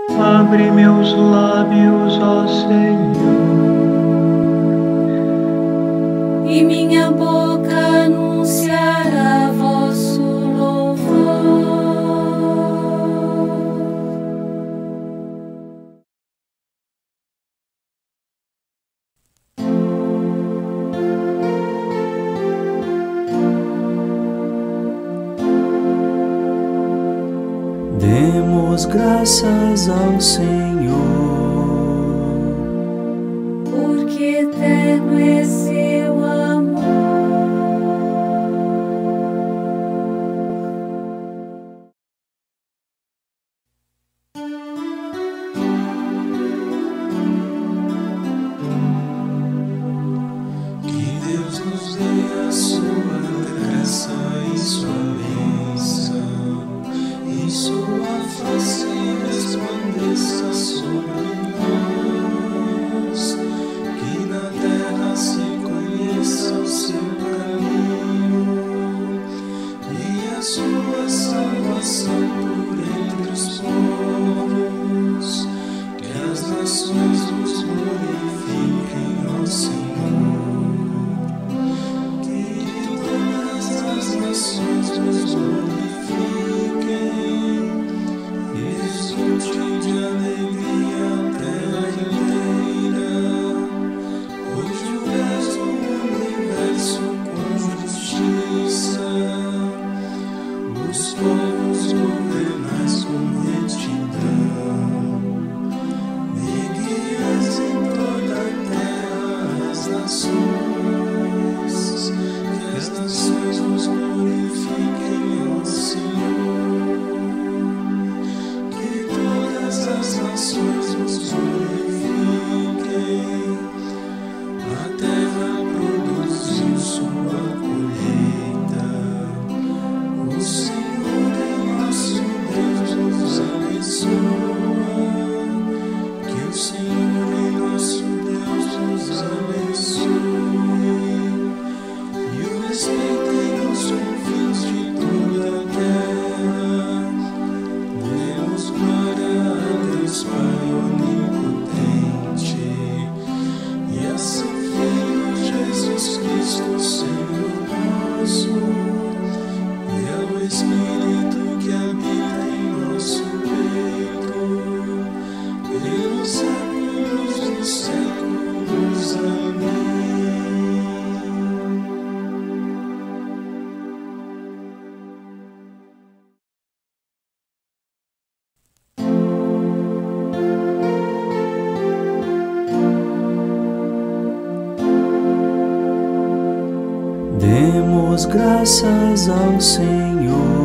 Abre meus lábios, ó Senhor, e minha boca anunciará vosso louvor. Demos graças ao Senhor, Porque eterno é seu amor. Que Deus nos dê a sua graça e sua bênção, e sua face resplandeça sobre nós. Que na terra se conheça o seu caminho e a sua salvação por entre os povos. Que as nações nos glorifiquem, ó Senhor. Que todas as nações nos glorifiquem. Exulte de alegria a terra inteira, pois julgas o universo com justiça. Os povos governais com retidão, e guias em toda a terra as nações. Que as nações nos glorifiquem, ó Senhor. Que todas as nações nos glorifiquem. A terra produziu sua colheita. O Senhor é nosso Deus, nos abençoa. Que o Senhor é nosso Deus, nos abençoe e o respeitem nos confins de toda a terra. Demos glória a Deus Pai onipotente e a seu Filho Jesus Cristo, Senhor nosso, e ao Espírito que habita em nosso peito, pelos séculos dos séculos. Amém. demos graças ao Senhor.